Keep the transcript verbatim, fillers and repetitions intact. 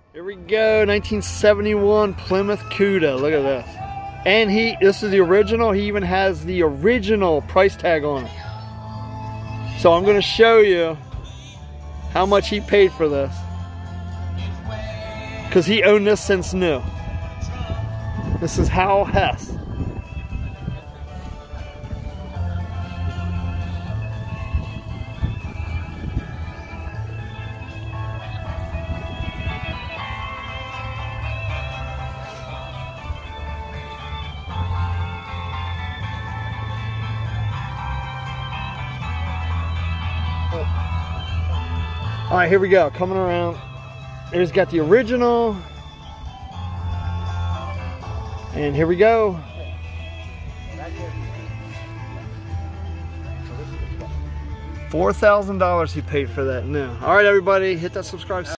Here we go, nineteen seventy-one Plymouth Cuda. Look at this. And he, this is the original. He even has the original price tag on it. So I'm going to show you how much he paid for this, because he owned this since new. This is Hal Hess. All right, here we go, coming around. There's got the original. And here we go. four thousand dollars he paid for that new. All right, everybody, hit that subscribe.